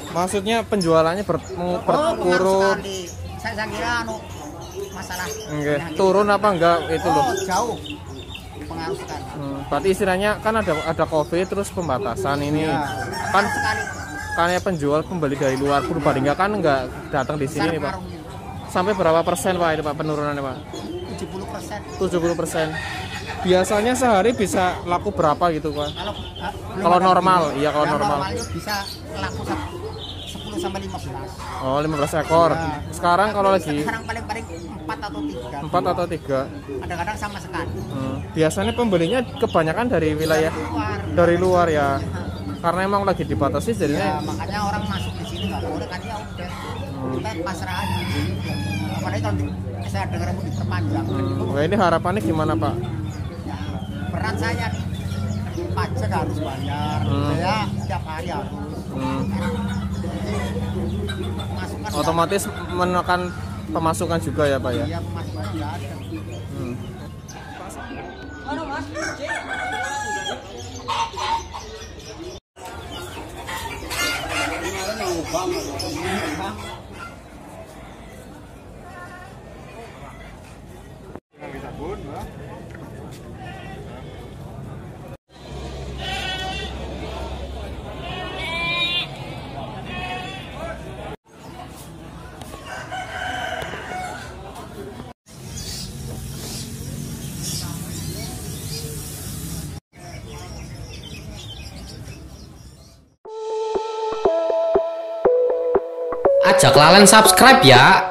Maksudnya penjualannya berkurun. Saya kira masalah. Turun apa enggak itu loh? Jauh. Pengaruh sekali. Berarti istilahnya kan ada Covid terus pembatasan ini. Ya, kan sekali. Karena penjual pembeli dari luar Purbalingga kan enggak datang di sini nih Pak. Sampai berapa persen Pak itu Pak penurunannya Pak? 70%. 70%. Biasanya sehari bisa laku berapa gitu Pak? Kalau normal, iya kalau normal. Normalnya bisa laku 10 sampai 15. Oh, 15 ekor. Ya. Sekarang kalau lagi sekarang paling 4 atau 3. 4 atau 3. Kadang-kadang sama sekali. Biasanya pembelinya kebanyakan dari wilayah dari luar ya. Karena emang lagi dibatasi jadinya. Ya, makanya orang masuk di sini nggak boleh kan ya udah. Kita pasrah aja. Apalagi kalau saya dengar mau diperpanjang. Wah, ini harapannya gimana Pak? Ya, berat saya nih. Pajak harus bayar. Saya tiap hari harus. Masukan Otomatis menekan pemasukan juga ya Pak ya? Iya, pemasukan nggak ada. Halo Mas. Ajak Lalen subscribe ya.